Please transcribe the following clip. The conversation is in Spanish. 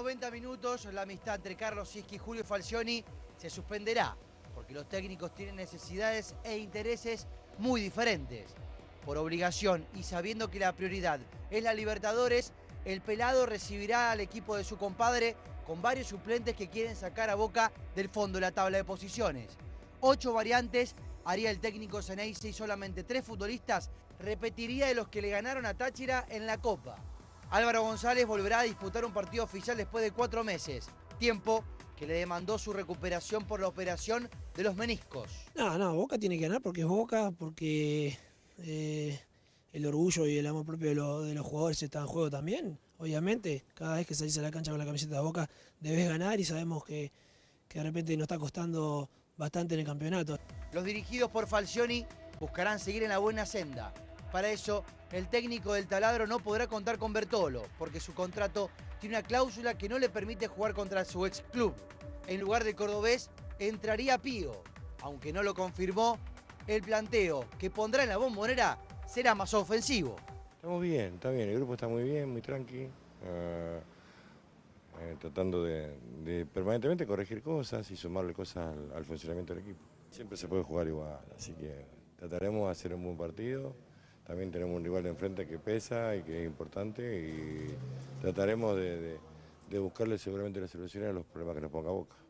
90 minutos, la amistad entre Carlos Sischi y Julio Falcioni se suspenderá, porque los técnicos tienen necesidades e intereses muy diferentes. Por obligación y sabiendo que la prioridad es la Libertadores, el pelado recibirá al equipo de su compadre con varios suplentes que quieren sacar a Boca del fondo de la tabla de posiciones. 8 variantes haría el técnico Ceneice y solamente 3 futbolistas repetiría de los que le ganaron a Táchira en la Copa. Álvaro González volverá a disputar un partido oficial después de 4 meses, tiempo que le demandó su recuperación por la operación de los meniscos. No, Boca tiene que ganar porque es Boca, porque el orgullo y el amor propio de los jugadores está en juego también. Obviamente, cada vez que salís a la cancha con la camiseta de Boca debes ganar y sabemos que de repente nos está costando bastante en el campeonato. Los dirigidos por Falcioni buscarán seguir en la buena senda. Para eso, el técnico del taladro no podrá contar con Bertolo, porque su contrato tiene una cláusula que no le permite jugar contra su ex club. En lugar del cordobés, entraría Pío. Aunque no lo confirmó, el planteo que pondrá en la Bombonera será más ofensivo. Estamos bien, está bien, el grupo está muy bien, muy tranqui, tratando de permanentemente corregir cosas y sumarle cosas al funcionamiento del equipo. Siempre se puede jugar igual, así que trataremos de hacer un buen partido. También tenemos un rival de enfrente que pesa y que es importante y trataremos de buscarle seguramente las soluciones a los problemas que nos ponga Boca.